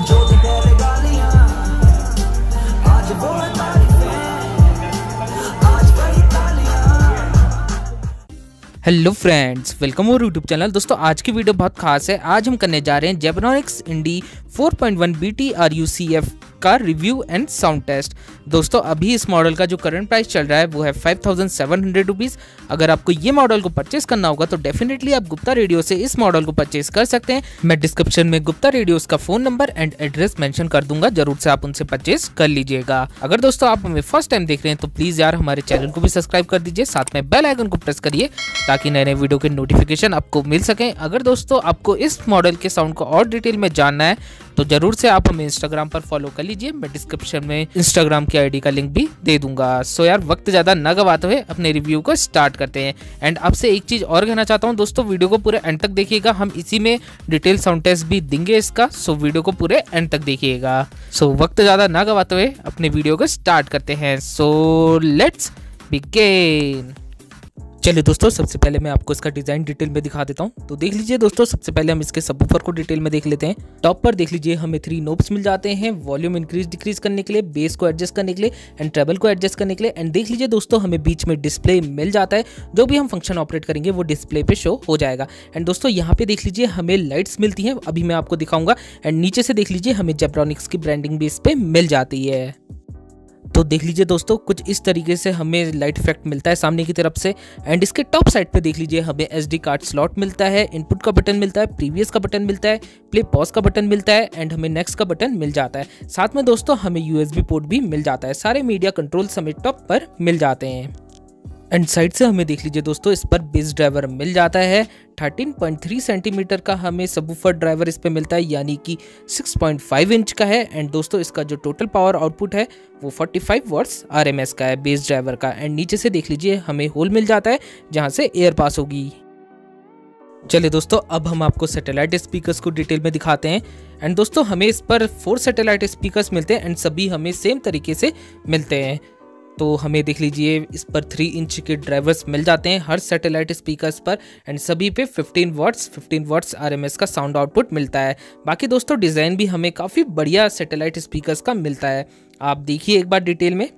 जो भी दे रहे गालियां आज वो है तारीफें, आज बड़ी तालियां। Hello friends, welcome our YouTube channel. दोस्तों आज की वीडियो बहुत खास है। आज हम करने जा रहे हैं जेब्रॉनिक्स इंडी 4.1 BTRUCF का रिव्यू एंड साउंड टेस्ट। दोस्तों अभी इस मॉडल का जो करंट प्राइस चल रहा है वो है 5700 रुपीज़। अगर आपको ये मॉडल को परचेस करना होगा तो डेफिनेटली आप गुप्ता रेडियो से इस मॉडल को परचेस कर सकते हैं। मैं डिस्क्रिप्शन में गुप्ता रेडियोस का phone number and address mention कर दूंगा, जरूर से आप उनसे परचेस कर लीजिएगा। अगर दोस्तों आप हमें फर्स्ट टाइम देख रहे हैं तो प्लीज यार हमारे चैनल को भी सब्सक्राइब कर दीजिए, साथ में बेल आइकन को प्रेस करिए ताकि नए नए वीडियो के नोटिफिकेशन आपको मिल सके। अगर दोस्तों आपको इस मॉडल के साउंड को और डिटेल में जानना है तो जरूर से आप हमें इंस्टाग्राम पर फॉलो कर लीजिए। मैं डिस्क्रिप्शन में इंस्टाग्राम की आईडी का लिंक भी दे दूंगा। सो यार वक्त ज़्यादा न गवाते हुए अपने रिव्यू को स्टार्ट करते हैं। एंड आपसे एक चीज़ और कहना चाहता हूँ दोस्तों, वीडियो को पूरे एंड तक देखिएगा, हम इसी में डिटेल साउंड टेस्ट भी देंगे इसका। सो वीडियो को पूरे एंड तक देखिएगा। सो वक्त ज़्यादा न गवाते हुए अपने वीडियो को स्टार्ट करते हैं। So let's begin. चलिए दोस्तों सबसे पहले मैं आपको इसका डिज़ाइन डिटेल में दिखा देता हूँ। तो देख लीजिए दोस्तों, सबसे पहले हम इसके सबवूफर को डिटेल में देख लेते हैं। टॉप पर देख लीजिए हमें 3 नोब्स मिल जाते हैं, वॉल्यूम इंक्रीज डिक्रीज करने के लिए, बेस को एडजस्ट करने के लिए एंड ट्रेबल को एडजस्ट करने के लिए। एंड देख लीजिए दोस्तों हमें बीच में डिस्प्ले मिल जाता है, जो भी हम फंक्शन ऑपरेट करेंगे वो डिस्प्ले पे शो हो जाएगा। एंड दोस्तों यहाँ पे देख लीजिए हमें लाइट्स मिलती हैं, अभी मैं आपको दिखाऊंगा। एंड नीचे से देख लीजिए हमें जेब्रॉनिक्स की ब्रांडिंग भी इस पे मिल जाती है। तो देख लीजिए दोस्तों कुछ इस तरीके से हमें लाइट इफेक्ट मिलता है सामने की तरफ से। एंड इसके टॉप साइड पे देख लीजिए हमें SD कार्ड स्लॉट मिलता है, इनपुट का बटन मिलता है, प्रीवियस का बटन मिलता है, प्ले पॉज का बटन मिलता है एंड हमें नेक्स्ट का बटन मिल जाता है। साथ में दोस्तों हमें USB पोर्ट भी मिल जाता है। सारे मीडिया कंट्रोल समेत टॉप पर मिल जाते हैं। एंड साइड से हमें देख लीजिए दोस्तों इस पर बेस ड्राइवर मिल जाता है। 13.3 सेंटीमीटर का हमें सबवूफर ड्राइवर इस पे मिलता है, यानी कि 6.5 इंच का है। एंड दोस्तों इसका जो टोटल पावर आउटपुट है वो 45 वॉट्स RMS का है बेस ड्राइवर का। एंड नीचे से देख लीजिए हमें होल मिल जाता है जहां से एयर पास होगी। चलिए दोस्तों अब हम आपको सैटेलाइट स्पीकर्स को डिटेल में दिखाते हैं। एंड दोस्तों हमें इस पर 4 सैटेलाइट स्पीकर्स मिलते हैं एंड सभी हमें सेम तरीके से मिलते हैं। तो हमें देख लीजिए इस पर 3 इंच के ड्राइवर्स मिल जाते हैं हर सैटेलाइट स्पीकर्स पर। एंड सभी पे 15 वॉट्स RMS का साउंड आउटपुट मिलता है। बाकी दोस्तों डिज़ाइन भी हमें काफ़ी बढ़िया सैटेलाइट स्पीकर्स का मिलता है, आप देखिए एक बार डिटेल में।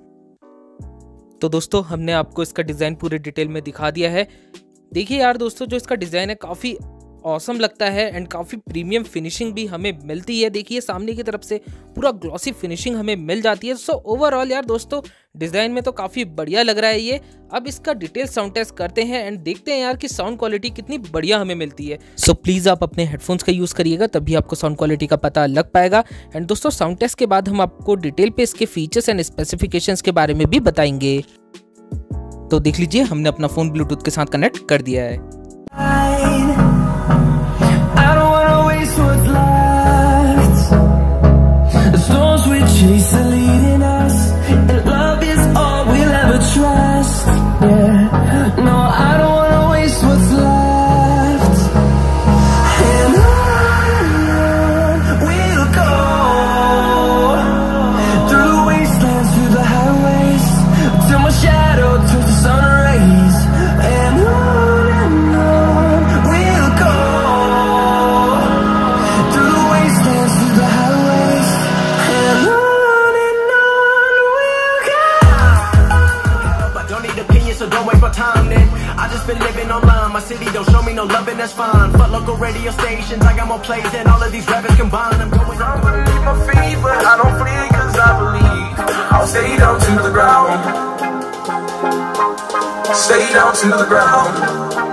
तो दोस्तों हमने आपको इसका डिज़ाइन पूरे डिटेल में दिखा दिया है। देखिए यार दोस्तों जो इसका डिज़ाइन है काफ़ी ऑसम लगता है एंड काफ़ी प्रीमियम फिनिशिंग भी हमें मिलती है। देखिए सामने की तरफ से पूरा ग्लॉसी फिनिशिंग हमें मिल जाती है। सो ओवरऑल यार दोस्तों डिज़ाइन में तो काफ़ी बढ़िया लग रहा है ये। अब इसका डिटेल साउंड टेस्ट करते हैं एंड देखते हैं यार कि साउंड क्वालिटी कितनी बढ़िया हमें मिलती है। सो प्लीज़ आप अपने हेडफोन्स का यूज़ करिएगा, तभी आपको साउंड क्वालिटी का पता लग पाएगा। एंड दोस्तों साउंड टेस्ट के बाद हम आपको डिटेल पे इसके फीचर्स एंड स्पेसिफिकेशंस के बारे में भी बताएंगे। तो देख लीजिए हमने अपना फ़ोन ब्लूटूथ के साथ कनेक्ट कर दिया है। Chase are leading us, and love is all we'll ever trust. Yeah, no, I don't wanna waste what's left. And on we'll go, through the wastelands, through the highways, till my shadow turns to sun rays. And on we'll go, through the wastelands, through the highways, and on. So don't waste my time then. I just been living online. My city don't show me no loving, that's fine. Fuck local radio stations, I got more plays than all of these rappers combined. I'm going on beneath my feet, but I don't flee cause I believe. I'll stay down to the ground. Stay down to the ground.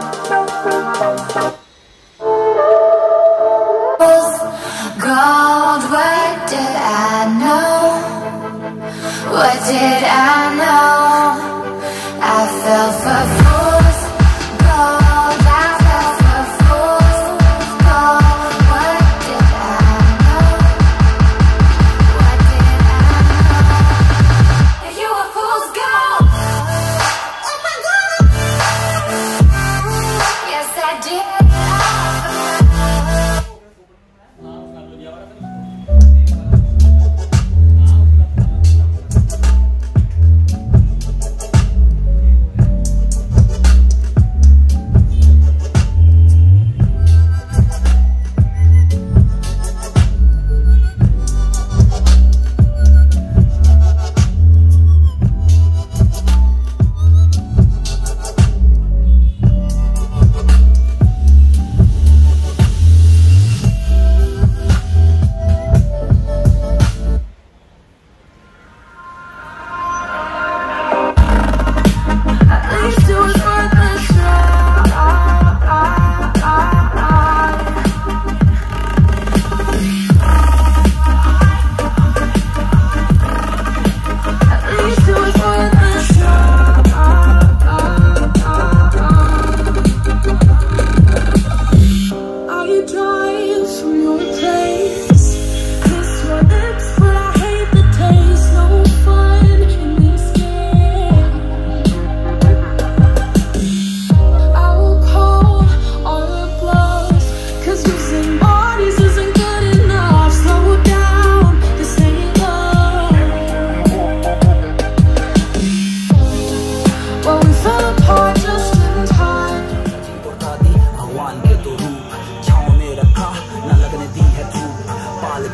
Gold, what did I know? What did I know? I fell for fools gold. I fell for fools gold. What did I know? What did I know? You were fool's gold. Oh my God. Yes I did.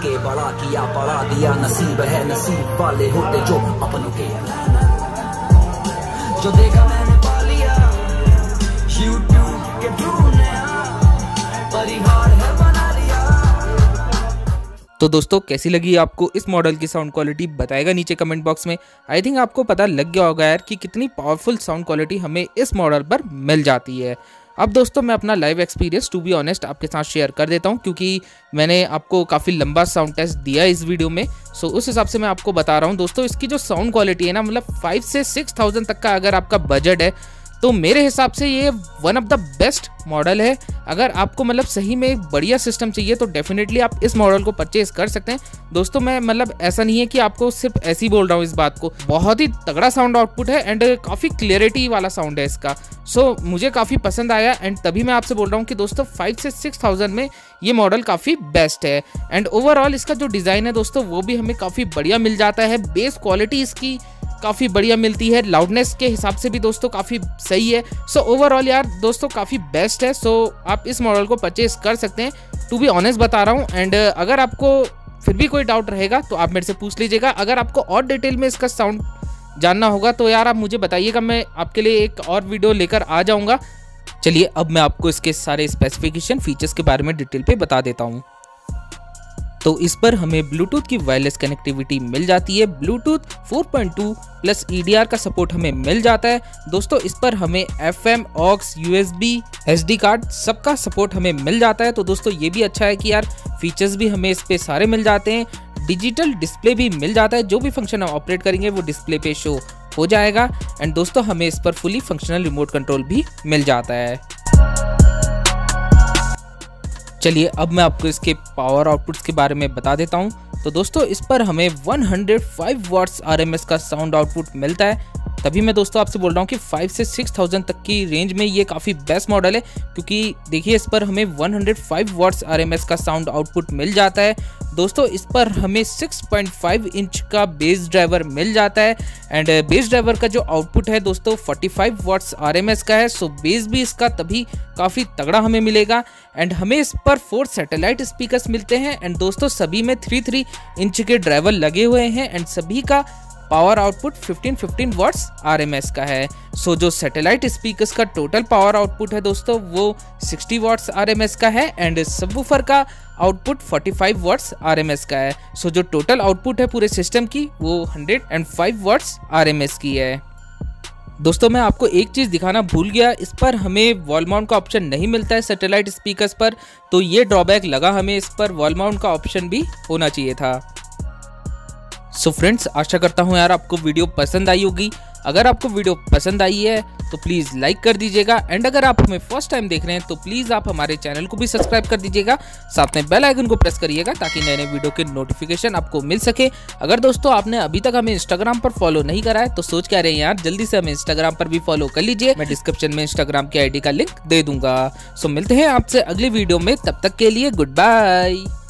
के बड़ा किया बढ़ा दिया, नसीब है नसीब वाले होते जो अपनों के, जो देखा मैंने पा लिया YouTube के थ्रू, नया परिवार है बना लिया। तो दोस्तों कैसी लगी आपको इस मॉडल की साउंड क्वालिटी, बताएगा नीचे कमेंट बॉक्स में। आई थिंक आपको पता लग गया होगा यार कि कितनी पावरफुल साउंड क्वालिटी हमें इस मॉडल पर मिल जाती है। अब दोस्तों मैं अपना live experience to be honest आपके साथ शेयर कर देता हूं, क्योंकि मैंने आपको काफ़ी लंबा साउंड टेस्ट दिया इस वीडियो में। सो उस हिसाब से मैं आपको बता रहा हूं दोस्तों, इसकी जो साउंड क्वालिटी है ना, मतलब 5 से 6,000 तक का अगर आपका बजट है तो मेरे हिसाब से ये one of the best model है। अगर आपको मतलब सही में एक बढ़िया सिस्टम चाहिए तो डेफिनेटली आप इस मॉडल को परचेज कर सकते हैं दोस्तों। मैं मतलब ऐसा नहीं है कि आपको सिर्फ ऐसे ही बोल रहा हूँ इस बात को, बहुत ही तगड़ा साउंड आउटपुट है एंड काफ़ी क्लियरिटी वाला साउंड है इसका। सो मुझे काफ़ी पसंद आया एंड तभी मैं आपसे बोल रहा हूँ कि दोस्तों 5 से 6,000 में ये मॉडल काफ़ी बेस्ट है। एंड ओवरऑल इसका जो डिज़ाइन है दोस्तों वो भी हमें काफ़ी बढ़िया मिल जाता है, बेस क्वालिटी इसकी काफ़ी बढ़िया मिलती है, लाउडनेस के हिसाब से भी दोस्तों काफ़ी सही है। सो ओवरऑल यार दोस्तों काफ़ी बेस्ट है। सो आप इस मॉडल को परचेज कर सकते हैं, टू बी ऑनेस्ट बता रहा हूँ। एंड अगर आपको फिर भी कोई डाउट रहेगा तो आप मेरे से पूछ लीजिएगा। अगर आपको और डिटेल में इसका साउंड जानना होगा तो यार आप मुझे बताइएगा, मैं आपके लिए एक और वीडियो लेकर आ जाऊँगा। चलिए अब मैं आपको इसके सारे स्पेसिफिकेशन फीचर्स के बारे में डिटेल पे बता देता हूँ। तो इस पर हमें ब्लूटूथ की वायरलेस कनेक्टिविटी मिल जाती है, ब्लूटूथ 4.2 प्लस EDR का सपोर्ट हमें मिल जाता है दोस्तों। इस पर हमें FM, aux, USB, SD card सबका सपोर्ट हमें मिल जाता है। तो दोस्तों ये भी अच्छा है कि यार फीचर्स भी हमें इस पे सारे मिल जाते हैं। डिजिटल डिस्प्ले भी मिल जाता है, जो भी फंक्शन हम ऑपरेट करेंगे वो डिस्प्ले पे शो हो जाएगा। एंड दोस्तों हमें इस पर फुली फंक्शनल रिमोट कंट्रोल भी मिल जाता है। चलिए अब मैं आपको इसके पावर आउटपुट्स के बारे में बता देता हूं। तो दोस्तों इस पर हमें 105 वाट्स RMS का साउंड आउटपुट मिलता है। तभी मैं दोस्तों आपसे बोल रहा हूं कि 5 से 6,000 तक की रेंज में ये काफ़ी बेस्ट मॉडल है, क्योंकि देखिए इस पर हमें 105 वाट्स RMS का साउंड आउटपुट मिल जाता है दोस्तों। इस पर हमें 6.5 इंच का बेस ड्राइवर मिल जाता है एंड बेस ड्राइवर का जो आउटपुट है दोस्तों 45 वाट्स RMS का है। सो बेस भी इसका तभी काफ़ी तगड़ा हमें मिलेगा। एंड हमें इस पर 4 सैटेलाइट स्पीकर्स मिलते हैं एंड दोस्तों सभी में 3 इंच के ड्राइवर लगे हुए हैं एंड सभी का पावर आउटपुट 15 वाट्स RMS का है। सो जो सैटेलाइट स्पीकर्स का टोटल पावर आउटपुट है दोस्तों वो 60 वाट्स RMS का है एंड सबवूफर का आउटपुट 45 वाट्स RMS का है। सो जो टोटल आउटपुट है पूरे सिस्टम की वो 105 वाट्स RMS की है। दोस्तों मैं आपको एक चीज़ दिखाना भूल गया, इस पर हमें वॉल माउंट का ऑप्शन नहीं मिलता है सैटेलाइट स्पीकर्स पर, तो ये ड्रॉबैक लगा हमें। इस पर वॉल माउंट का ऑप्शन भी होना चाहिए था। सो फ्रेंड्स आशा करता हूँ यार आपको वीडियो पसंद आई होगी। अगर आपको वीडियो पसंद आई है तो प्लीज़ लाइक कर दीजिएगा एंड अगर आप हमें फर्स्ट टाइम देख रहे हैं तो प्लीज़ आप हमारे चैनल को भी सब्सक्राइब कर दीजिएगा, साथ में बेल आइकन को प्रेस करिएगा ताकि नए नए वीडियो के नोटिफिकेशन आपको मिल सके। अगर दोस्तों आपने अभी तक हमें इंस्टाग्राम पर फॉलो नहीं करा है तो सोच क्या रहे हैं यार, जल्दी से हमें इंस्टाग्राम पर भी फॉलो कर लीजिए। मैं डिस्क्रिप्शन में इंस्टाग्राम की ID का लिंक दे दूंगा। सो मिलते हैं आपसे अगली वीडियो में, तब तक के लिए गुड बाय।